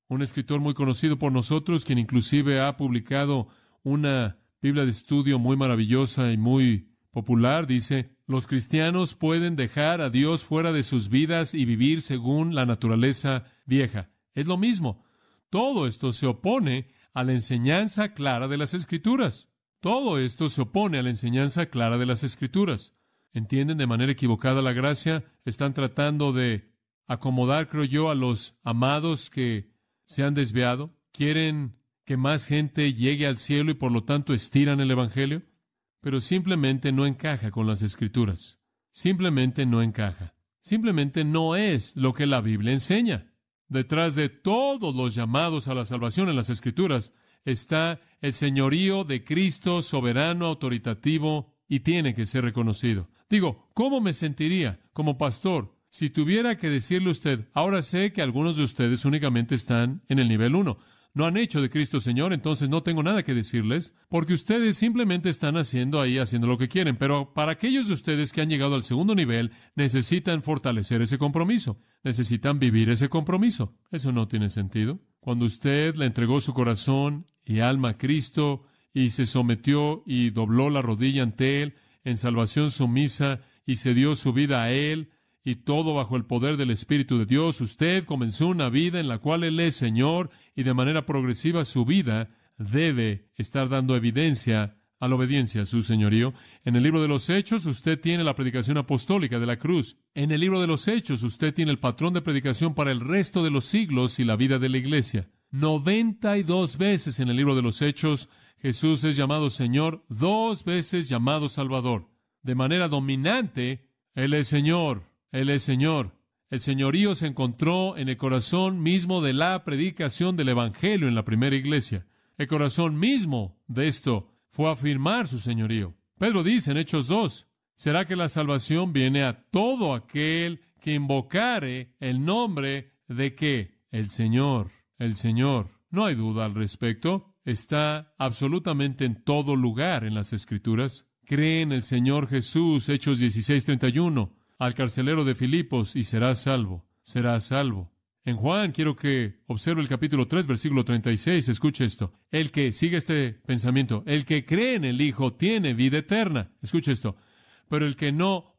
un escritor muy conocido por nosotros, quien inclusive ha publicado una Biblia de estudio muy maravillosa y muy popular, dice: los cristianos pueden dejar a Dios fuera de sus vidas y vivir según la naturaleza vieja. Es lo mismo. Todo esto se opone a la enseñanza clara de las Escrituras. Todo esto se opone a la enseñanza clara de las Escrituras. ¿Entienden de manera equivocada la gracia? Están tratando de acomodar, creo yo, a los amados que se han desviado. ¿Quieren que más gente llegue al cielo y por lo tanto estiran el Evangelio? Pero simplemente no encaja con las Escrituras. Simplemente no encaja. Simplemente no es lo que la Biblia enseña. Detrás de todos los llamados a la salvación en las Escrituras está el señorío de Cristo, soberano, autoritativo, y tiene que ser reconocido. Digo, ¿cómo me sentiría como pastor si tuviera que decirle a usted: ahora sé que algunos de ustedes únicamente están en el nivel uno? No han hecho de Cristo Señor, entonces no tengo nada que decirles, porque ustedes simplemente están haciendo ahí, haciendo lo que quieren. Pero para aquellos de ustedes que han llegado al segundo nivel, necesitan fortalecer ese compromiso. Necesitan vivir ese compromiso. Eso no tiene sentido. Cuando usted le entregó su corazón y alma a Cristo y se sometió y dobló la rodilla ante Él en salvación sumisa y se dio su vida a Él, y todo bajo el poder del Espíritu de Dios, usted comenzó una vida en la cual Él es Señor, y de manera progresiva su vida debe estar dando evidencia a la obediencia a su señorío. En el libro de los Hechos, usted tiene la predicación apostólica de la cruz. En el libro de los Hechos, usted tiene el patrón de predicación para el resto de los siglos y la vida de la iglesia. noventa y dos veces en el libro de los Hechos, Jesús es llamado Señor, dos veces llamado Salvador. De manera dominante, Él es Señor. Él es Señor. El señorío se encontró en el corazón mismo de la predicación del Evangelio en la primera iglesia. El corazón mismo de esto fue afirmar su señorío. Pedro dice en Hechos dos: ¿será que la salvación viene a todo aquel que invocare el nombre de qué? El Señor. El Señor. No hay duda al respecto. Está absolutamente en todo lugar en las Escrituras. Cree en el Señor Jesús, Hechos dieciséis treinta y uno. Al carcelero de Filipos, y serás salvo, serás salvo. En Juan, quiero que observe el capítulo tres, versículo treinta y seis, escuche esto. El que, sigue este pensamiento, el que cree en el Hijo tiene vida eterna. Escuche esto. Pero el que no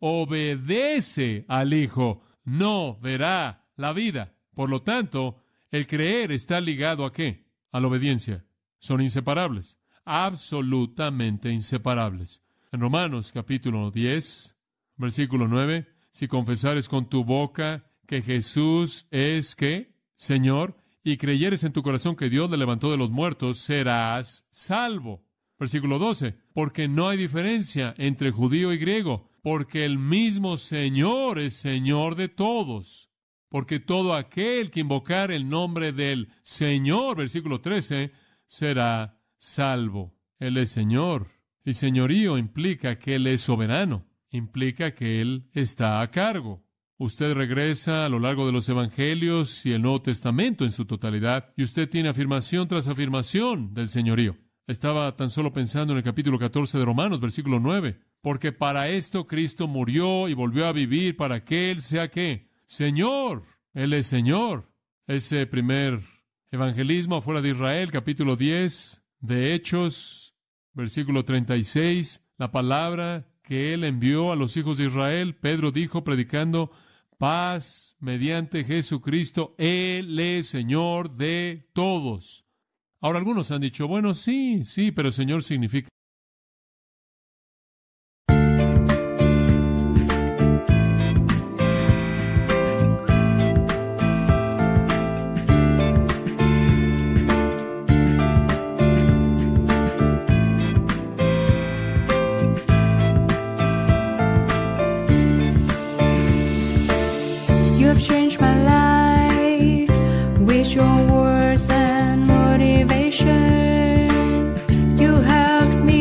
obedece al Hijo no verá la vida. Por lo tanto, el creer está ligado ¿a qué? A la obediencia. Son inseparables, absolutamente inseparables. En Romanos, capítulo diez, versículo nueve, si confesares con tu boca que Jesús es, ¿qué? Señor, y creyeres en tu corazón que Dios le levantó de los muertos, serás salvo. Versículo doce, porque no hay diferencia entre judío y griego, porque el mismo Señor es Señor de todos. Porque todo aquel que invocar el nombre del Señor, versículo trece, será salvo. Él es Señor, y señorío implica que Él es soberano. Implica que Él está a cargo. Usted regresa a lo largo de los Evangelios y el Nuevo Testamento en su totalidad, y usted tiene afirmación tras afirmación del señorío. Estaba tan solo pensando en el capítulo catorce de Romanos, versículo nueve. Porque para esto Cristo murió y volvió a vivir, para que Él sea ¿qué? Señor. Él es Señor. Ese primer evangelismo afuera de Israel, capítulo diez de Hechos, versículo treinta y seis, la palabra que Él envió a los hijos de Israel, Pedro dijo predicando: paz mediante Jesucristo, Él es Señor de todos. Ahora algunos han dicho, bueno, sí, sí, pero Señor significa... Changed my life with your words and motivation. You helped me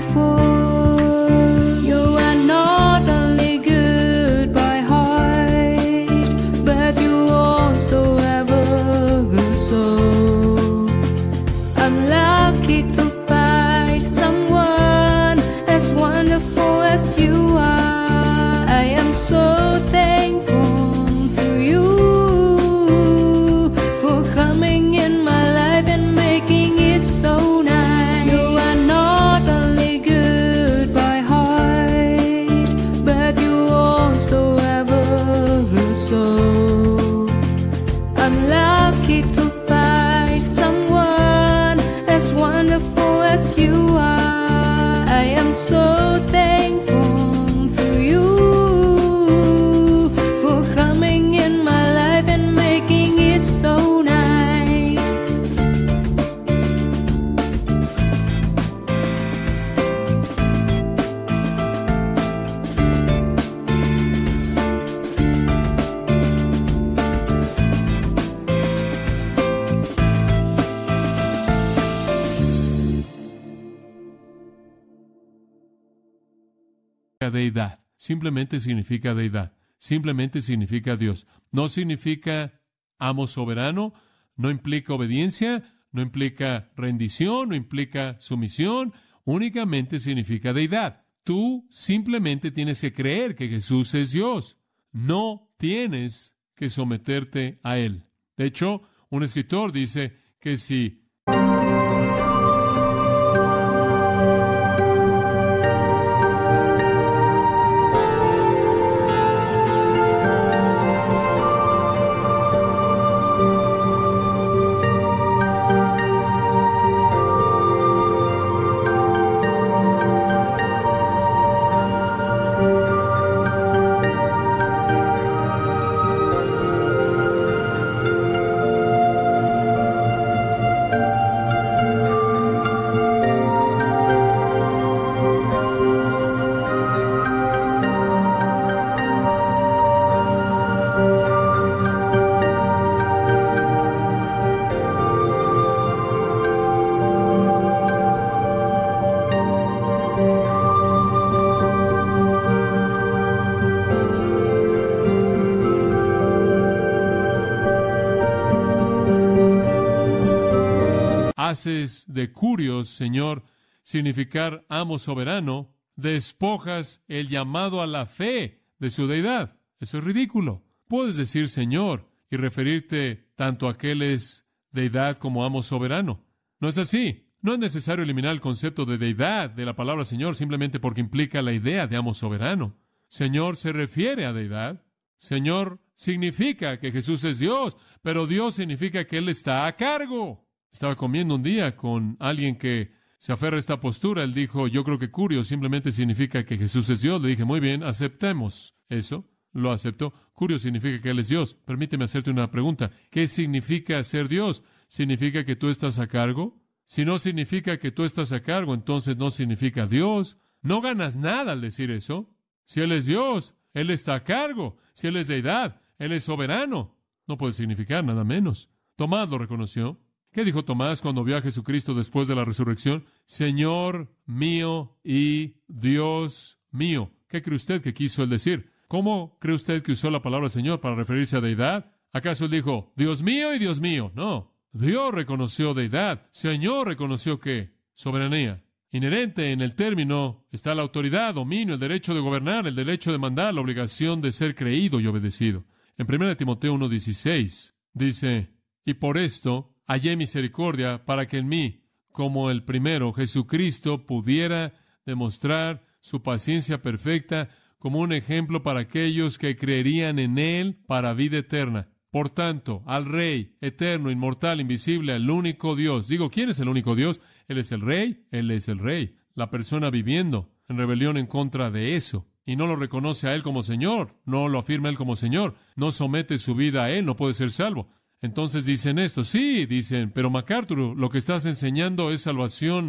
before. You are not only good by heart, but you also have a good soul. I'm lucky to find someone as wonderful as you are. I am so thankful to you for coming in my life and making it so nice. You are not only good by heart, but you also have a good soul. I'm lucky to find someone as wonderful as you are. I am so thankful to you for coming in my life and making it so nice. Deidad. Simplemente significa deidad. Simplemente significa Dios. No significa amo soberano, no implica obediencia, no implica rendición, no implica sumisión, únicamente significa deidad. Tú simplemente tienes que creer que Jesús es Dios. No tienes que someterte a Él. De hecho, un escritor dice que si haces de curios, Señor, significar amo soberano, despojas el llamado a la fe de su deidad. Eso es ridículo. Puedes decir Señor y referirte tanto a que Él es deidad como amo soberano. No es así. No es necesario eliminar el concepto de deidad de la palabra Señor simplemente porque implica la idea de amo soberano. Señor se refiere a deidad. Señor significa que Jesús es Dios, pero Dios significa que Él está a cargo. Estaba comiendo un día con alguien que se aferra a esta postura. Él dijo, yo creo que curio simplemente significa que Jesús es Dios. Le dije, muy bien, aceptemos eso. Lo aceptó. Curio significa que Él es Dios. Permíteme hacerte una pregunta. ¿Qué significa ser Dios? ¿Significa que tú estás a cargo? Si no significa que tú estás a cargo, entonces no significa Dios. No ganas nada al decir eso. Si Él es Dios, Él está a cargo. Si Él es deidad, Él es soberano. No puede significar nada menos. Tomás lo reconoció. ¿Qué dijo Tomás cuando vio a Jesucristo después de la resurrección? Señor mío y Dios mío. ¿Qué cree usted que quiso él decir? ¿Cómo cree usted que usó la palabra Señor para referirse a deidad? ¿Acaso él dijo, Dios mío y Dios mío? No. Dios reconoció deidad. Señor reconoció ¿qué? Soberanía. Inherente en el término está la autoridad, dominio, el derecho de gobernar, el derecho de mandar, la obligación de ser creído y obedecido. En primera Timoteo uno dieciséis dice, y por esto hallé misericordia para que en mí, como el primero, Jesucristo pudiera demostrar su paciencia perfecta como un ejemplo para aquellos que creerían en Él para vida eterna. Por tanto, al Rey, eterno, inmortal, invisible, al único Dios. Digo, ¿quién es el único Dios? Él es el Rey, Él es el Rey. La persona viviendo en rebelión en contra de eso. Y no lo reconoce a Él como Señor, no lo afirma Él como Señor, no somete su vida a Él, no puede ser salvo. Entonces dicen esto, sí, dicen, pero MacArthur, lo que estás enseñando es salvación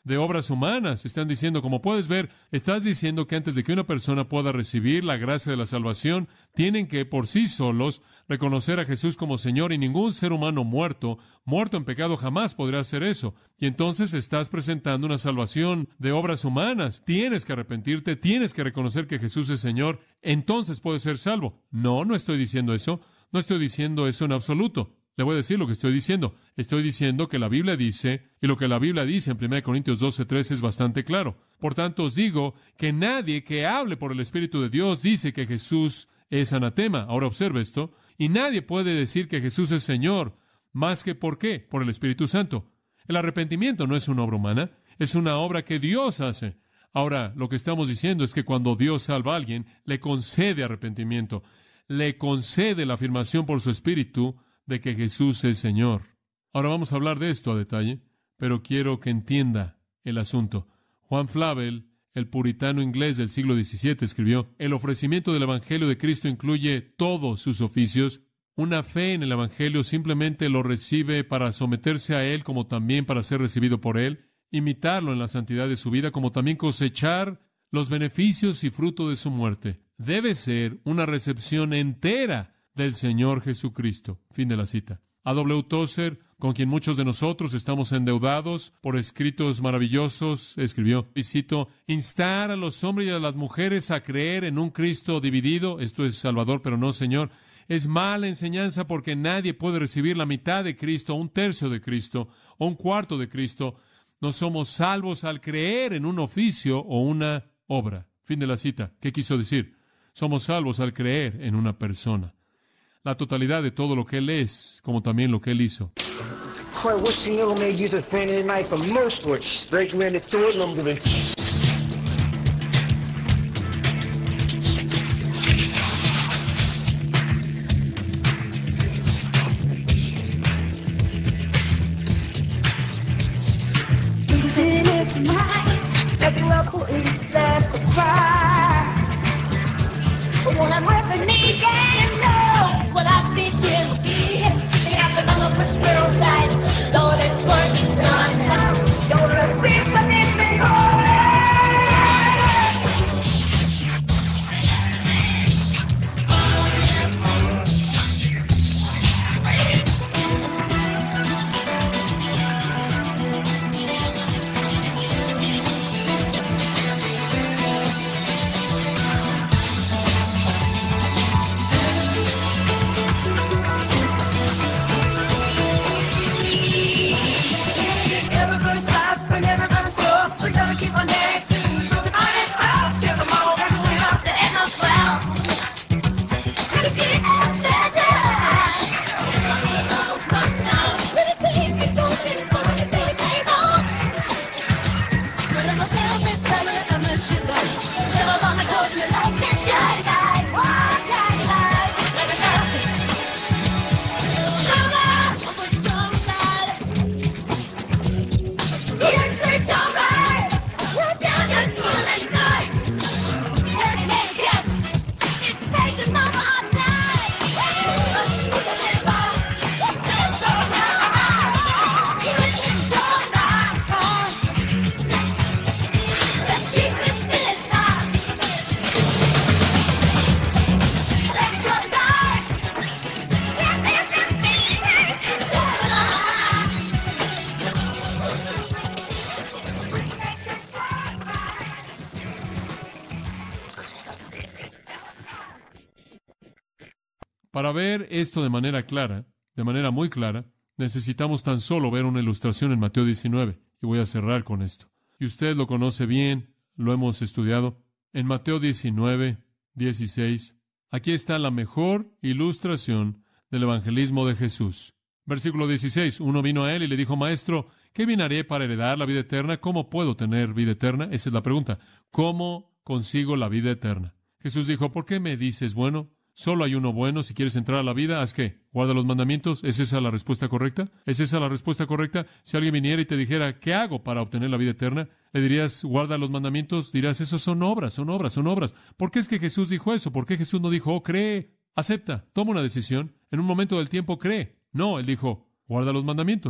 de obras humanas. Están diciendo, como puedes ver, estás diciendo que antes de que una persona pueda recibir la gracia de la salvación, tienen que por sí solos reconocer a Jesús como Señor, y ningún ser humano muerto, muerto en pecado, jamás podrá hacer eso. Y entonces estás presentando una salvación de obras humanas. Tienes que arrepentirte, tienes que reconocer que Jesús es Señor, entonces puedes ser salvo. No, no estoy diciendo eso. No estoy diciendo eso en absoluto. Le voy a decir lo que estoy diciendo. Estoy diciendo que la Biblia dice, y lo que la Biblia dice en primera Corintios doce tres es bastante claro. Por tanto, os digo que nadie que hable por el Espíritu de Dios dice que Jesús es anatema. Ahora observe esto. Y nadie puede decir que Jesús es Señor, más que ¿por qué? Por el Espíritu Santo. El arrepentimiento no es una obra humana, es una obra que Dios hace. Ahora, lo que estamos diciendo es que cuando Dios salva a alguien, le concede arrepentimiento, le concede la afirmación por su Espíritu de que Jesús es Señor. Ahora vamos a hablar de esto a detalle, pero quiero que entienda el asunto. Juan Flavel, el puritano inglés del siglo diecisiete, escribió, el ofrecimiento del Evangelio de Cristo incluye todos sus oficios. Una fe en el Evangelio simplemente lo recibe para someterse a Él, como también para ser recibido por Él, imitarlo en la santidad de su vida, como también cosechar los beneficios y fruto de su muerte. Debe ser una recepción entera del Señor Jesucristo. Fin de la cita. A W Tozer, con quien muchos de nosotros estamos endeudados por escritos maravillosos, escribió, y cito, instar a los hombres y a las mujeres a creer en un Cristo dividido, esto es Salvador pero no Señor, es mala enseñanza porque nadie puede recibir la mitad de Cristo, un tercio de Cristo, o un cuarto de Cristo. No somos salvos al creer en un oficio o una obra. Fin de la cita. ¿Qué quiso decir? Somos salvos al creer en una persona. La totalidad de todo lo que Él es, como también lo que Él hizo. Quite wish the never made you the fan of the night for most which. Break man, it's to it, number it. Para ver esto de manera clara, de manera muy clara, necesitamos tan solo ver una ilustración en Mateo diecinueve. Y voy a cerrar con esto. Y usted lo conoce bien, lo hemos estudiado. En Mateo diecinueve, dieciséis, aquí está la mejor ilustración del evangelismo de Jesús. Versículo dieciséis, uno vino a él y le dijo, Maestro, ¿qué bien haré para heredar la vida eterna? ¿Cómo puedo tener vida eterna? Esa es la pregunta. ¿Cómo consigo la vida eterna? Jesús dijo, ¿por qué me dices bueno? Solo hay uno bueno. Si quieres entrar a la vida, ¿haz qué? ¿Guarda los mandamientos? ¿Es esa la respuesta correcta? ¿Es esa la respuesta correcta? Si alguien viniera y te dijera, ¿qué hago para obtener la vida eterna? ¿Le dirías, guarda los mandamientos? Dirás, esos son obras, son obras, son obras. ¿Por qué es que Jesús dijo eso? ¿Por qué Jesús no dijo, oh, cree, acepta, toma una decisión? En un momento del tiempo cree. No, Él dijo, guarda los mandamientos.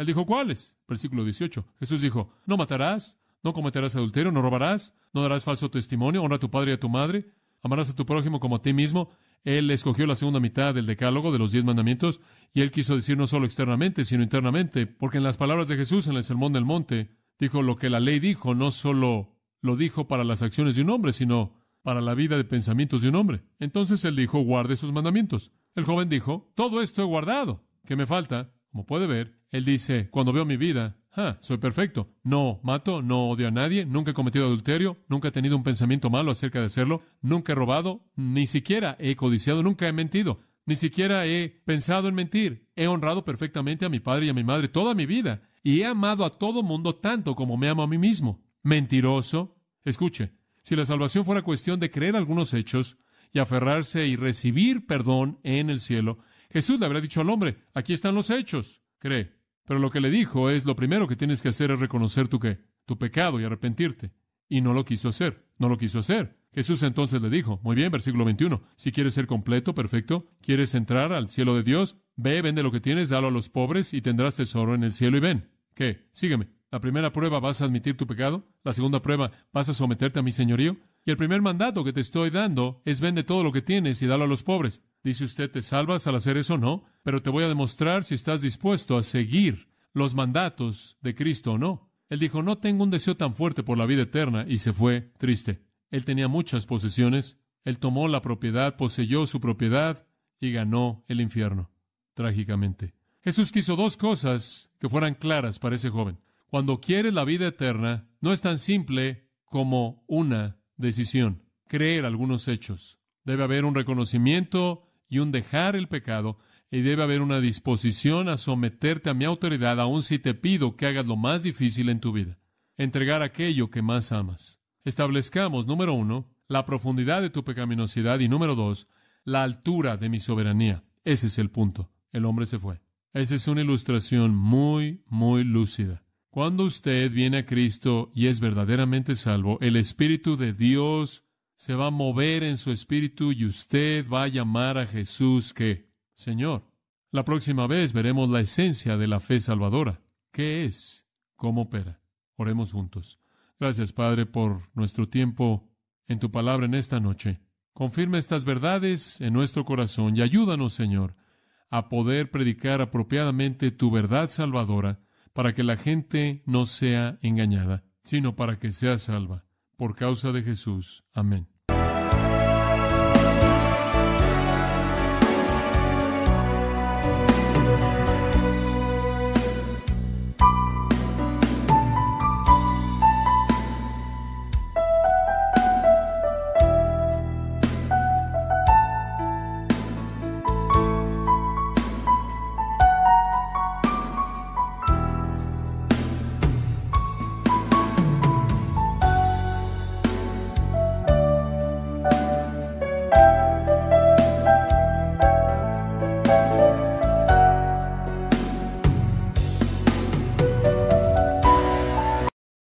Él dijo, ¿cuáles? Versículo dieciocho. Jesús dijo, no matarás, no cometerás adulterio, no robarás, no darás falso testimonio, honra a tu padre y a tu madre, amarás a tu prójimo como a ti mismo. Él escogió la segunda mitad del decálogo de los diez mandamientos y él quiso decir no solo externamente, sino internamente, porque en las palabras de Jesús en el Sermón del Monte, dijo lo que la ley dijo, no solo lo dijo para las acciones de un hombre, sino para la vida de pensamientos de un hombre. Entonces él dijo, guarde sus mandamientos. El joven dijo, todo esto he guardado. ¿Qué me falta? Como puede ver, él dice, cuando veo mi vida, ah, soy perfecto. No mato, no odio a nadie, nunca he cometido adulterio, nunca he tenido un pensamiento malo acerca de hacerlo, nunca he robado, ni siquiera he codiciado, nunca he mentido, ni siquiera he pensado en mentir. He honrado perfectamente a mi padre y a mi madre toda mi vida y he amado a todo mundo tanto como me amo a mí mismo. Mentiroso. Escuche, si la salvación fuera cuestión de creer algunos hechos y aferrarse y recibir perdón en el cielo, Jesús le habría dicho al hombre, aquí están los hechos, cree. Pero lo que le dijo es, lo primero que tienes que hacer es reconocer tu qué, tu pecado y arrepentirte. Y no lo quiso hacer, no lo quiso hacer. Jesús entonces le dijo, muy bien, versículo veintiuno, si quieres ser completo, perfecto, quieres entrar al cielo de Dios, ve, vende lo que tienes, dalo a los pobres y tendrás tesoro en el cielo y ven. ¿Qué? Sígueme. La primera prueba, ¿vas a admitir tu pecado? La segunda prueba, ¿vas a someterte a mi señorío? Y el primer mandato que te estoy dando es vende todo lo que tienes y dalo a los pobres. Dice usted, ¿te salvas al hacer eso? No, pero te voy a demostrar si estás dispuesto a seguir los mandatos de Cristo o no. Él dijo, no tengo un deseo tan fuerte por la vida eterna, y se fue triste. Él tenía muchas posesiones. Él tomó la propiedad, poseyó su propiedad y ganó el infierno, trágicamente. Jesús quiso dos cosas que fueran claras para ese joven. Cuando quieres la vida eterna, no es tan simple como una decisión, creer algunos hechos. Debe haber un reconocimiento y un dejar el pecado, y debe haber una disposición a someterte a mi autoridad, aun si te pido que hagas lo más difícil en tu vida. Entregar aquello que más amas. Establezcamos, número uno, la profundidad de tu pecaminosidad, y número dos, la altura de mi soberanía. Ese es el punto. El hombre se fue. Esa es una ilustración muy, muy lúcida. Cuando usted viene a Cristo y es verdaderamente salvo, el Espíritu de Dios se va a mover en su espíritu y usted va a llamar a Jesús que Señor. La próxima vez veremos la esencia de la fe salvadora. ¿Qué es? ¿Cómo opera? Oremos juntos. Gracias, Padre, por nuestro tiempo en tu palabra en esta noche. Confirma estas verdades en nuestro corazón y ayúdanos, Señor, a poder predicar apropiadamente tu verdad salvadora para que la gente no sea engañada, sino para que sea salva. Por causa de Jesús. Amén.